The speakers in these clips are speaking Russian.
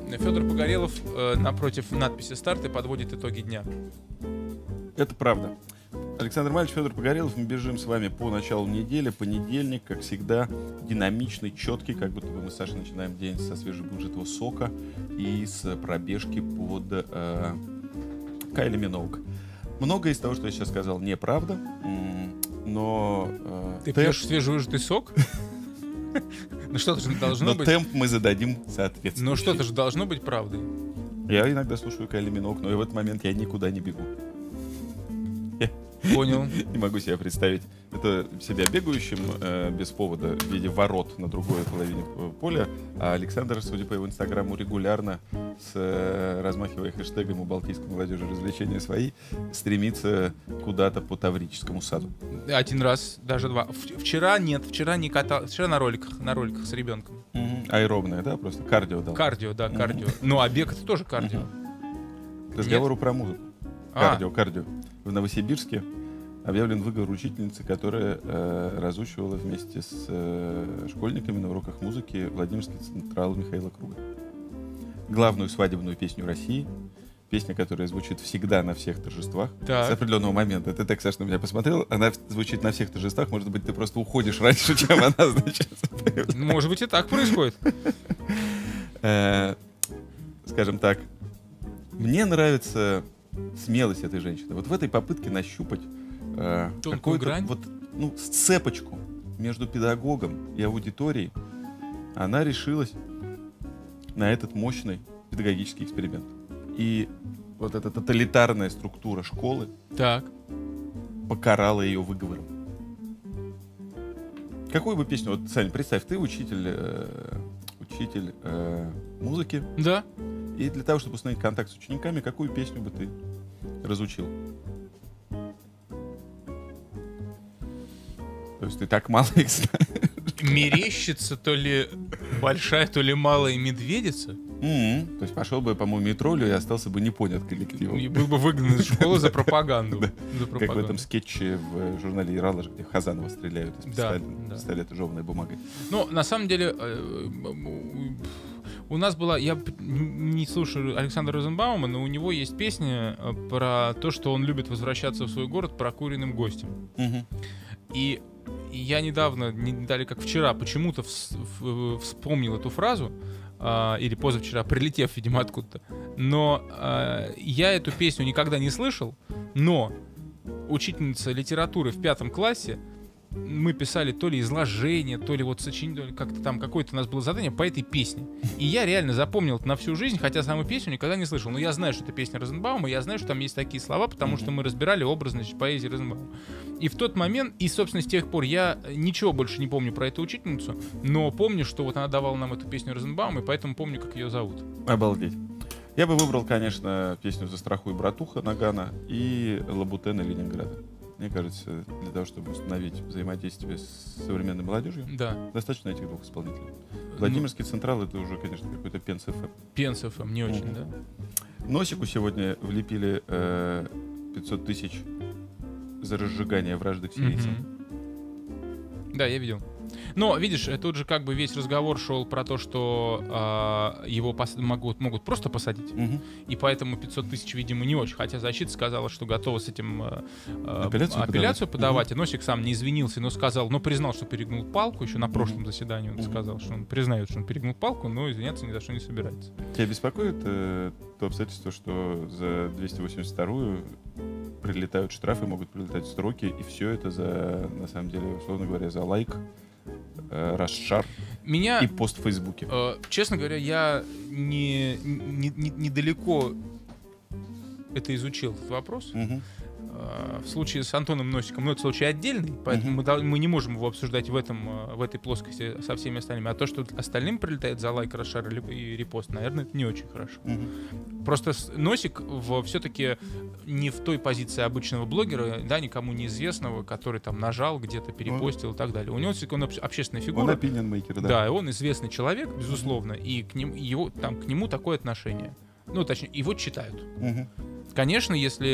Федор Погорелов напротив надписи «Старт» и подводит итоги дня. Это правда. Александр Мальч, Федор Погорелов. Мы бежим с вами по началу недели. Понедельник, как всегда, динамичный, четкий, как будто бы мы с Сашей начинаем день со свежевыжатого сока и с пробежки под Кайли Миноуг. Многое из того, что я сейчас сказал, неправда, но... Ты пьешь свежевыжатый сок? Ну что-то же должно быть. Но темп мы зададим соответственно. Но что-то же должно быть правдой. Я иногда слушаю Кайли Миноуг, но и в этот момент я никуда не бегу. Понял. Не могу себе представить это себя бегающим без повода в виде ворот на другой половине поля. А Александр, судя по его инстаграму, регулярно, размахивая хэштегом «У балтийской молодежи развлечения свои», стремится куда-то по Таврическому саду. Один раз, даже два. Вчера не катал. Вчера на роликах с ребенком. Аэробное, да? Просто кардио дал. Кардио, да, кардио. Ну, а бег — это тоже кардио. К разговору про музыку. Кардио. В Новосибирске объявлен выговор учительницы, которая разучивала вместе с школьниками на уроках музыки Владимирский Централ Михаила Круга. Главную свадебную песню России. Песня, которая звучит всегда на всех торжествах. Так. С определенного момента. Ты так, Саша, на меня посмотрел. Она звучит на всех торжествах. Может быть, ты просто уходишь раньше, чем она, значит. Может быть, и так происходит. Скажем так, мне нравится смелость этой женщины. Вот в этой попытке нащупать тонкую грань, сцепочку между педагогом и аудиторией, она решилась на этот мощный педагогический эксперимент. И вот эта тоталитарная структура школы покарала ее выговором. Какую бы песню, вот, Сань, представь, ты учитель музыки. Да. И для того, чтобы установить контакт с учениками, какую песню бы ты разучил? То есть ты так мало их знаешь. Мерещится то ли большая, то ли малая медведица. То есть пошел бы по муми-троллю и остался бы не понят коллективом. И был бы выгнан из школы за пропаганду. Как в этом скетче в журнале «Ералаш», где Хазанова стреляют из пистолета жеванной бумагой. Ну, на самом деле, у нас была... Я не слушаю Александра Розенбаума, но у него есть песня про то, что он любит возвращаться в свой город прокуренным гостем. И я недавно, не далее как вчера, почему-то вспомнил эту фразу, или позавчера, прилетев, видимо, откуда-то. Но я эту песню никогда не слышал, но учительница литературы в 5 классе, мы писали то ли изложение, то ли вот сочинение, как-то там какое-то у нас было задание по этой песне. И я реально запомнил это на всю жизнь, хотя саму песню никогда не слышал. Но я знаю, что это песня Розенбаума, я знаю, что там есть такие слова, потому что мы разбирали образность поэзии Розенбаума. И в тот момент, и, собственно, с тех пор я ничего больше не помню про эту учительницу, но помню, что вот она давала нам эту песню Розенбаума, и поэтому помню, как ее зовут. Обалдеть. Я бы выбрал, конечно, песню «Застрахуй, братуха» Нагана и «Лабутены Ленинграда». Мне кажется, для того, чтобы установить взаимодействие с современной молодежью, достаточно этих двух исполнителей. Владимирский Централ — это уже, конечно, какой-то Пенс ФМ. Пенс ФМ, не очень, да. Носику сегодня влепили 500 тысяч за разжигание вражды к сирийцам. Да, я видел. Но, видишь, тут же как бы весь разговор шел про то, что его могут просто посадить. И поэтому 500 тысяч, видимо, не очень. Хотя защита сказала, что готова с этим апелляцию подавать. И Носик сам не извинился, но признал, что перегнул палку. Еще на прошлом заседании он сказал, что он признает, что он перегнул палку, но извиняться ни за что не собирается. Тебя беспокоит то обстоятельство, что за 282-ю прилетают штрафы, могут прилетать сроки, и все это за, на самом деле, условно говоря, за лайк, расшар и пост в Фейсбуке? Честно говоря, я недалеко это изучил, этот вопрос. В случае с Антоном Носиком, но это случай отдельный, поэтому мы не можем его обсуждать в этой плоскости со всеми остальными. А то, что остальным прилетает за лайк, расшар и репост, наверное, это не очень хорошо. Просто Носик все-таки не в той позиции обычного блогера, да, никому неизвестного, который там нажал, где-то перепостил и так далее. У него он общественная фигура. Он opinion-maker, да. Да, он известный человек, безусловно, и к нему такое отношение. Ну, точнее, его читают. Конечно, если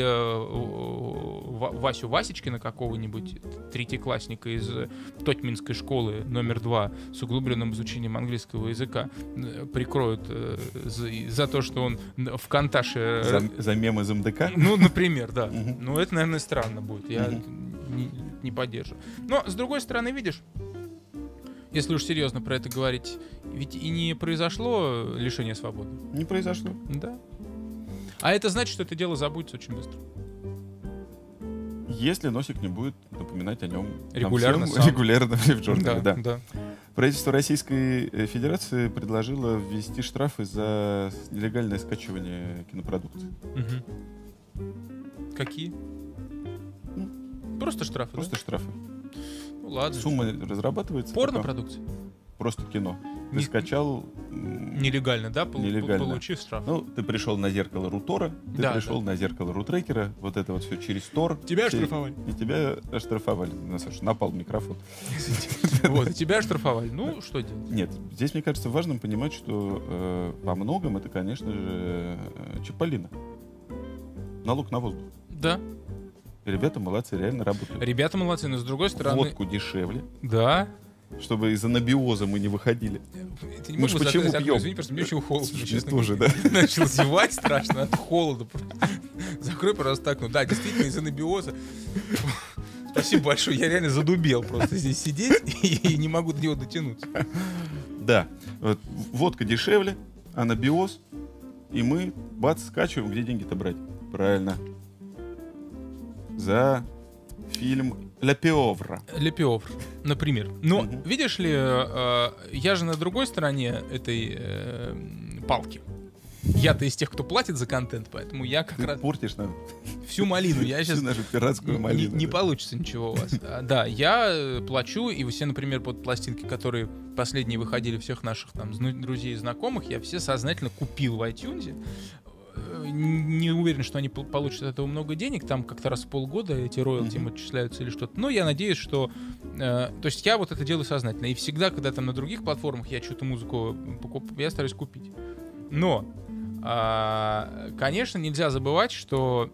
Васю Васечкина какого-нибудь третьеклассника из Тотьминской школы номер 2 с углубленным изучением английского языка прикроют за то, что он в Канташе... За мем из МДК? Ну, например, да. Ну, это, наверное, странно будет. Я не поддержу. Но, с другой стороны, видишь, если уж серьезно про это говорить, ведь и не произошло лишение свободы. Не произошло. Да. А это значит, что это дело забудется очень быстро. Если Носик не будет напоминать о нем регулярно в журнале. Да. Правительство Российской Федерации предложило ввести штрафы за нелегальное скачивание кинопродукции. Какие? Просто штрафы. Просто штрафы. Ну ладно. Сумма разрабатывается. Порно-продукция? Просто кино. Ты скачал... Нелегально, да? Нелегально. Получив штраф. Ну, ты пришел на зеркало Рутора, ты пришел на зеркало Рутрекера, вот это вот все через Тор. Тебя оштрафовали. И тебя оштрафовали. Напал микрофон. Вот, и тебя оштрафовали. Ну, что делать? Нет, здесь, мне кажется, важным понимать, что во многом это, конечно же, Чаполина. Налог на воздух. Да. Ребята молодцы, реально работают. Ребята молодцы, но с другой стороны... Водку дешевле. Да. Чтобы из анабиоза мы не выходили. Мы же почему пьем? Извини, просто мне очень холодно. Мне тоже, да. Начал зевать страшно от холода. Закрой, пожалуйста, окно. Да, действительно, из анабиоза. Спасибо большое. Я реально задубел просто здесь сидеть и не могу до него дотянуться. Да. Вот, водка дешевле, анабиоз. И мы, бац, скачиваем. Где деньги-то брать? Правильно. За фильм «Ля Пиовра». «Ля Пиовра», например. Но, видишь ли, я же на другой стороне этой палки. Я-то из тех, кто платит за контент, поэтому я как раз... Портишь нам всю малину. Я сейчас... Всю нашу пиратскую малину. Не получится ничего у вас. Да, я плачу, и все, например, под пластинки, которые последние выходили всех наших там друзей и знакомых, я все сознательно купил в iTunes. Не уверен, что они получат от этого много денег. Там как-то раз в полгода эти роялти им отчисляются или что-то. Но я надеюсь, что... то есть я вот это делаю сознательно. И всегда, когда там на других платформах я что-то музыку покупаю, я стараюсь купить. Но, конечно, нельзя забывать, что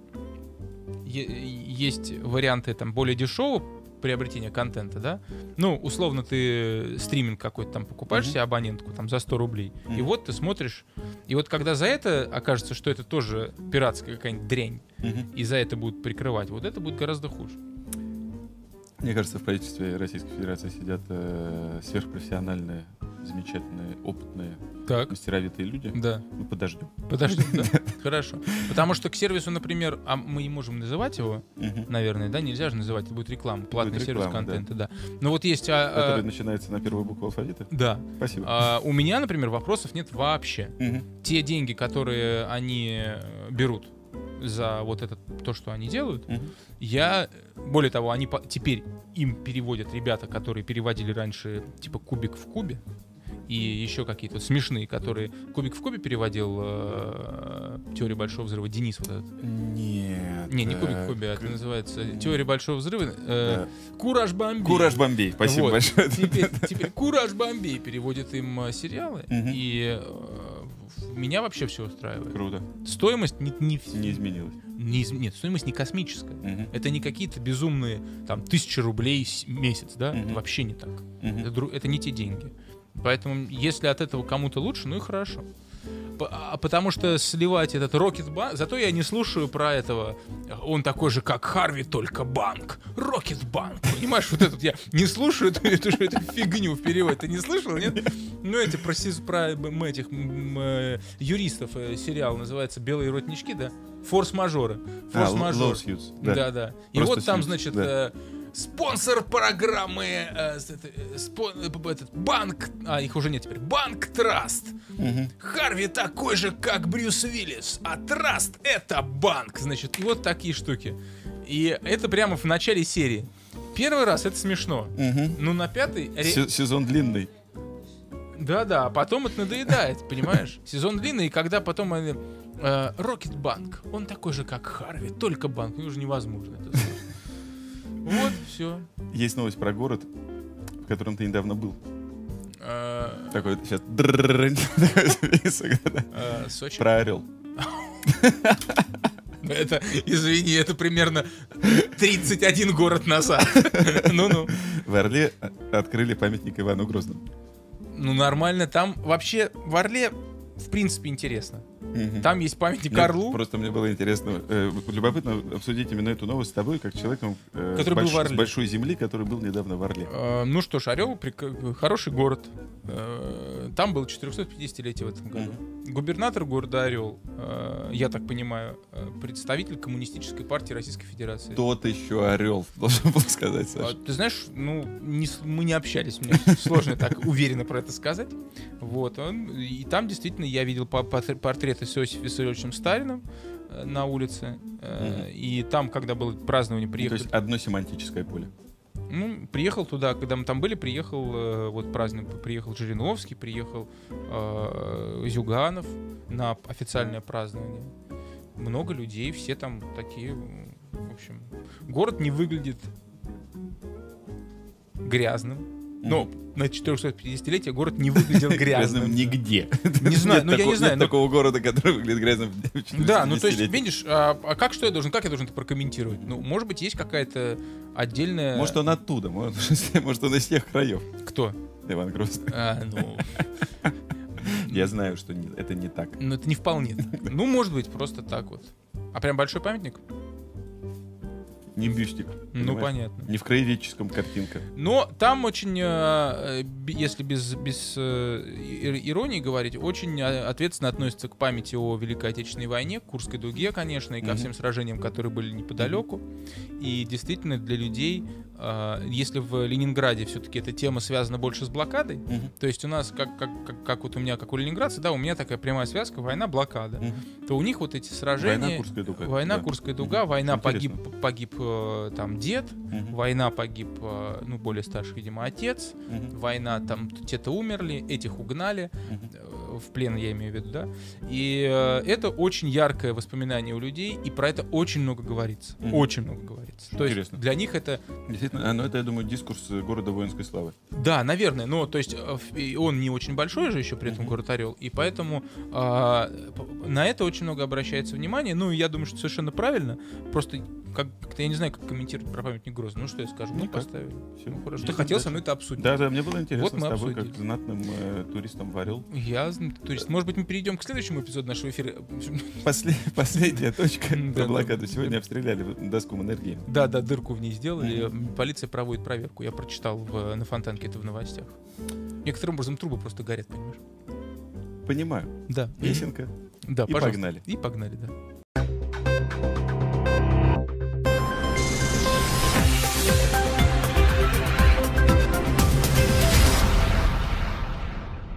есть варианты там более дешевого приобретения контента, да? Ну, условно, ты стриминг какой-то там покупаешь себе абонентку там за 100 рублей, и вот ты смотришь, и вот когда за это окажется, что это тоже пиратская какая-нибудь дрянь, и за это будут прикрывать, вот это будет гораздо хуже. Мне кажется, в правительстве Российской Федерации сидят сверхпрофессиональные, замечательные, опытные, мастеровитые люди. Да. Ну, подождем. Подождем, да. Хорошо. Потому что к сервису, например, а мы не можем называть его, наверное, да? Нельзя же называть, это будет реклама, платный сервис контента, да. Но вот есть... Который начинается на первую букву алфавита? Да. Спасибо. У меня, например, вопросов нет вообще. Те деньги, которые они берут за вот это, то, что они делают, более того, они теперь им переводят ребята, которые переводили раньше типа «Кубик в кубе», и еще какие-то смешные, которые «Кубик в кубе» переводил «Теория большого взрыва» Денис вот этот. Нет. Не «Кубик в кубе», это называется «Теория большого взрыва». «Кураж Бомбей». «Кураж Бомбей», спасибо большое. Теперь «Кураж Бомбей» переводит им сериалы, и меня вообще все устраивает. Круто. Стоимость не изменилась. Нет, стоимость не космическая. Это не какие-то безумные там 1000 рублей в месяц, да? Это вообще не так. Это не те деньги. Поэтому, если от этого кому-то лучше, ну и хорошо. Потому что сливать этот Рокетбанк... Зато я не слушаю про этого. Он такой же, как Харви, только банк. Рокетбанк. Понимаешь, вот этот я не слушаю эту фигню в переводе. Ты не слышал, нет? Ну, эти про этих юристов сериал называется «Белые воротнички», да? Форс-мажоры. Форс-мажор. Да. И вот там, значит... Спонсор программы этот банк, их уже нет теперь, Банк Траст. Харви такой же, как Брюс Уиллис, а Траст — это банк, значит, и вот такие штуки. И это прямо в начале серии. Первый раз это смешно, но на пятый... Сезон длинный. Да, а потом это надоедает, понимаешь? Сезон длинный, и когда потом Рокетбанк, он такой же, как Харви, только банк, ну уже невозможно это сделать. Вот, все. Есть новость про город, в котором ты недавно был. Такой сейчас... Сочи? Про Орел. Это, извини, это примерно 31 город назад. Ну-ну. В Орле открыли памятник Ивану Грозному. Ну, нормально. Там вообще в Орле, в принципе, интересно. Там есть памятник Орлу. Просто мне было интересно, любопытно обсудить именно эту новость с тобой, как человеком с большой земли, который был недавно в Орле. Ну что ж, Орел хороший город. Там было 450-летие в этом году. Губернатор города Орел, я так понимаю, представитель Коммунистической партии Российской Федерации. Тот еще Орел, должен был сказать, Саша. Ты знаешь, ну, мы не общались, мне сложно так уверенно про это сказать. Вот, и там действительно я видел портрет с Иосифом Виссарионовичем Сталиным на улице. И там, когда было празднование, приехали... То есть одно семантическое поле. Ну, приехал туда, когда мы там были, приехал вот праздник, приехал Жириновский, приехал Зюганов на официальное празднование. Много людей, все там такие, в общем, город не выглядит грязным. Но на 450-летие город не выглядел грязным. Нигде. Не знаю, ну я не знаю. Нет такого города, который выглядит грязным. Да, ну то есть, видишь, как я должен это прокомментировать? Ну, может быть, есть какая-то отдельная... Может, он оттуда, может, он из тех краев. Кто? Иван Грозный. Ну... Я знаю, что это не так. Ну, это не вполне так. Ну, может быть, просто так вот. А прям большой памятник? Не бюстик. Ну, понятно. Не в краеведческом картинка. Но там очень, если без иронии говорить, очень ответственно относятся к памяти о Великой Отечественной войне, к Курской дуге, конечно, и ко всем сражениям, которые были неподалеку. И действительно для людей, если в Ленинграде все-таки эта тема связана больше с блокадой, то есть у нас, как вот у меня, как у ленинградцев, да, у меня такая прямая связка война-блокада, то у них вот эти сражения... Война Курская дуга, война погиб там дед, война погиб, ну, более старший, видимо, отец, война, там, те-то умерли, этих угнали, в плен, я имею в виду, да, и это очень яркое воспоминание у людей, и про это очень много говорится, очень много говорится. То есть для них это... Действительно, ну, это, я думаю, дискурс города воинской славы. Да, наверное, но, то есть, он не очень большой же еще при этом город Орел, и поэтому на это очень много обращается внимание, ну, я думаю, что совершенно правильно, просто как-то я не знаю, как комментировать про памятник Грозному. Ну, что я скажу? Мы поставили. Все. Ну, хорошо. Ты хотел со мной это обсудить. Да, мне было интересно вот с тобой, как знатным туристом в Орел. Я турист. Может быть, мы перейдем к следующему эпизоду нашего эфира. Последняя точка про блокаду. Сегодня обстреляли доску Маннергейма. Да, дырку в ней сделали. Полиция проводит проверку. Я прочитал на Фонтанке это в новостях. Некоторым образом трубы просто горят, понимаешь? Понимаю. Да. Песенка. Да, и погнали. И погнали, да.